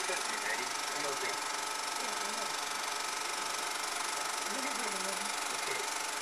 ready? Come over here. Okay.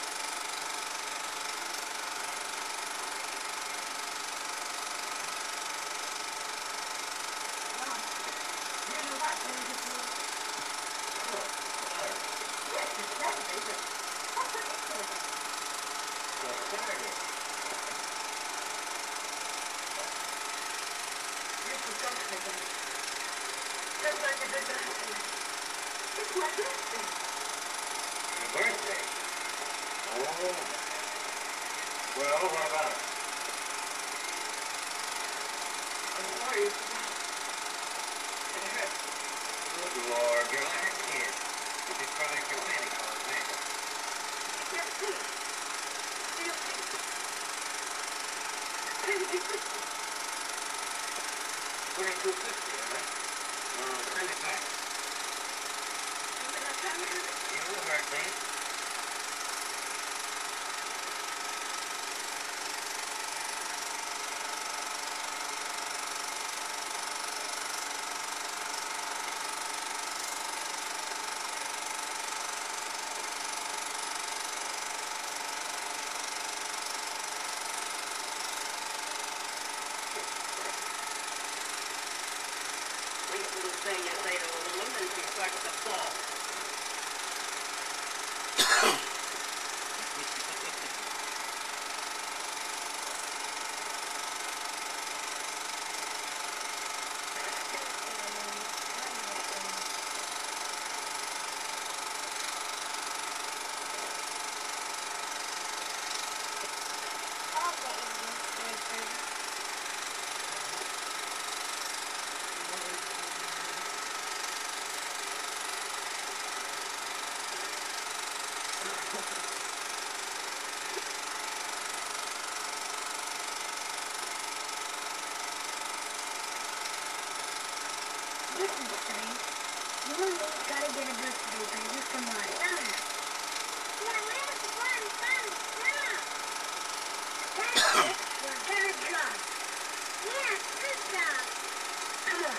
Your birthday? Oh. Well, what about it? I'm sorry. It hurts. Good Lord, you're like a kid. You just cry like your Santa Claus, man. Yes, please. Yes, please. 2250, all right? Send it back. You hurt me. Thing you say to a woman and she starts to fall. Listen, Sonny. You and me gotta get a birthday present from my son. Yeah, where's the one from? Now. That's it. We're gonna drive. Yeah, good job. Come on.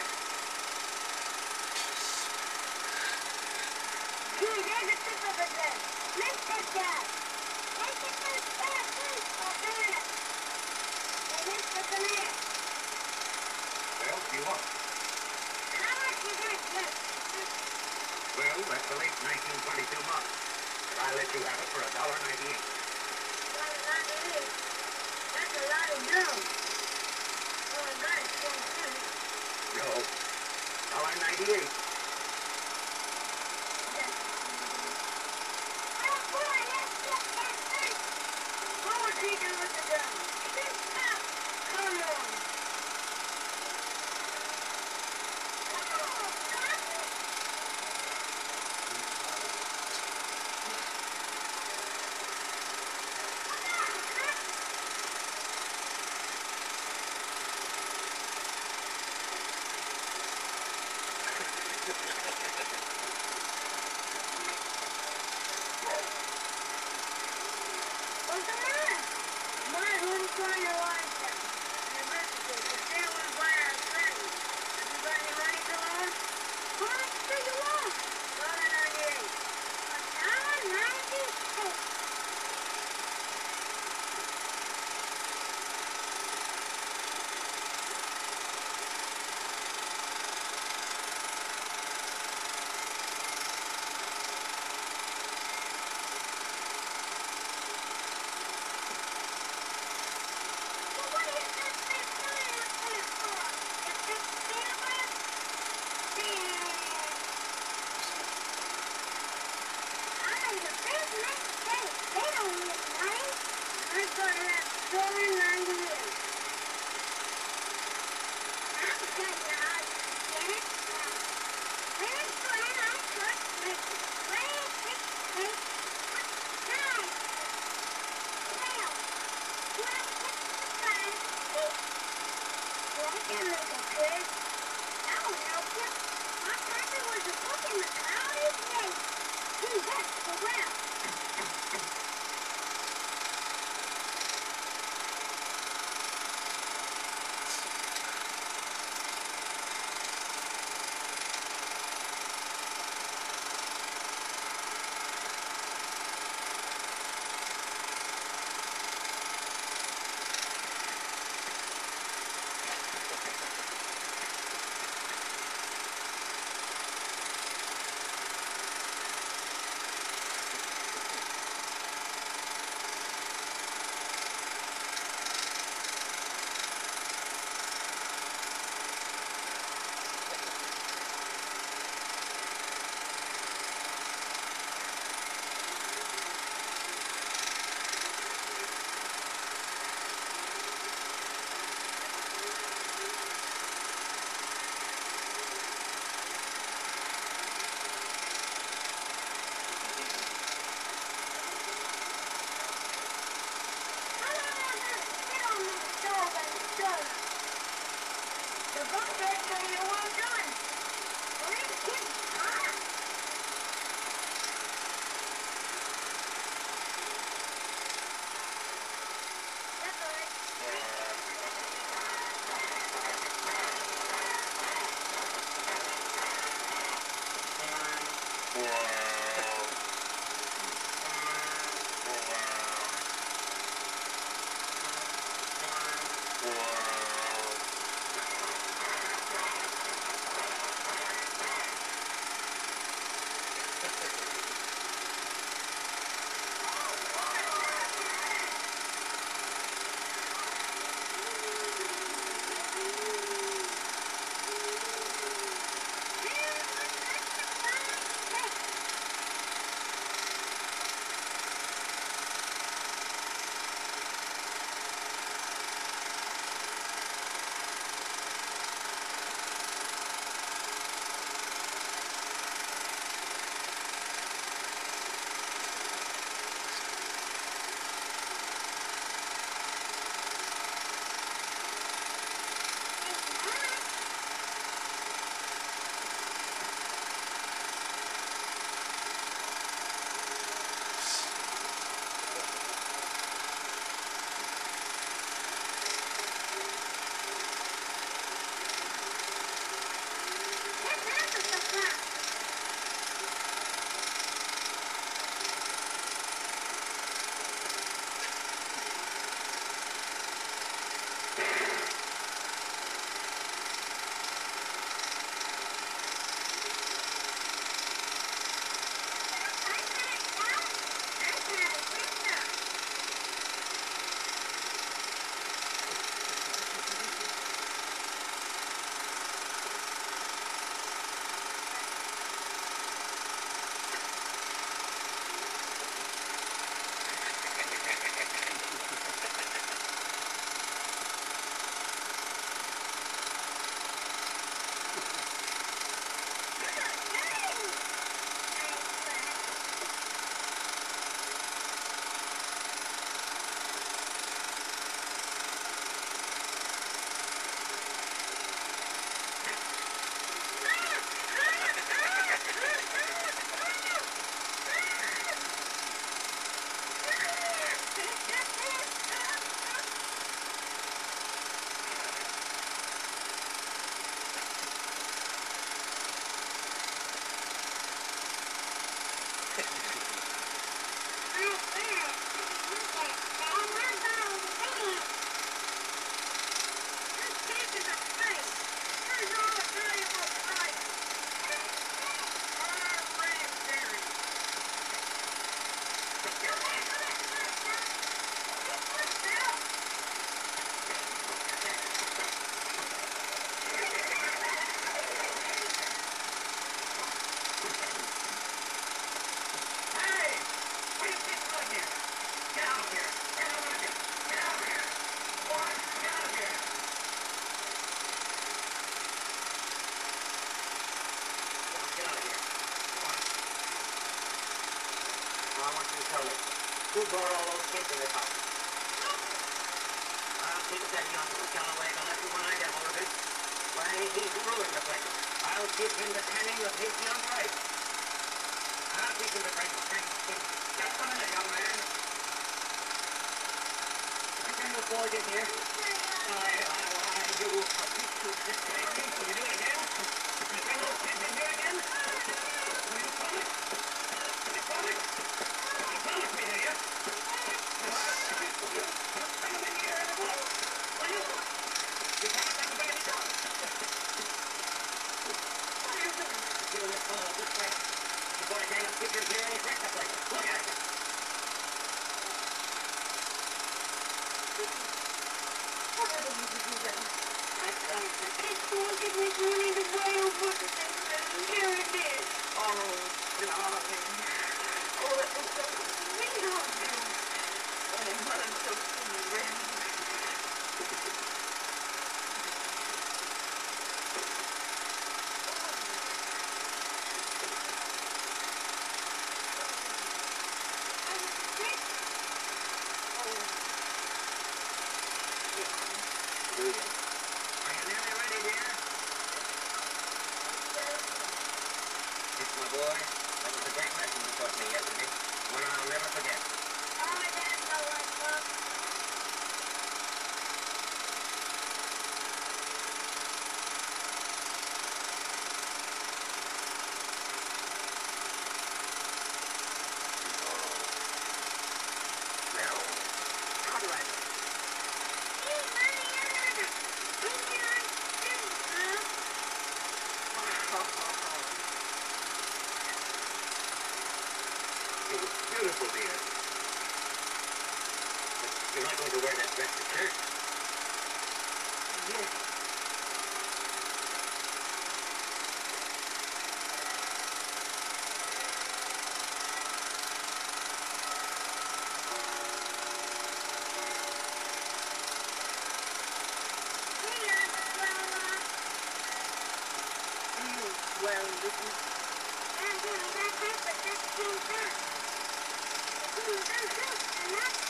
Gee, there's a tip of a gun. Let's take that. Let's get those fast, please. Banana. Hey, let's put them in. Well, what do you want? How much is that gun? Well, that's the late 1922 model. But I let you have it for $1.98. $1.98. That's a lot of dough. Oh, I got it 20 cents. No. $1.98. Oh, boy, let's get that first. What was he doing with the gun? Stop. Come on. Come on, Papa. What's the matter? My room's trying to lie down. And the birthday, the day we buy our friends. Have you got any money to loan? How much do you want? $1.98. $1.98? Who brought all those kids in this house? I'll keep that young scallywag elected when I get hold of him. Why, he's ruined the place. I'll give him the tanning of his young wife. I'll teach him to drink. Just a minute, young man. Bring the boy in here. Why, you this way. Will you do it again? You bring those kids in here again? Will you promise? Will you promise? You promise me, do you? Bring them in here in the wall. Will you? You promise not to bring any dogs? What are you doing? Doing this fellow this way. You're going to gang of figures here and he wrecked the place. Look at it. What are you to do then? I thought the kids wanted me running away over the things and here it is. Oh, darling. Oh, that was so sweet of you. Oh, Mother, so sweet. Are you nearly ready, dear? It's my boy. That was a great lesson you taught me yesterday. One I'll never forget. Oh, my dad know what book. beautiful, dear. But you're not going to wear that dress to church. Yes. Well, this is... That's the same thing.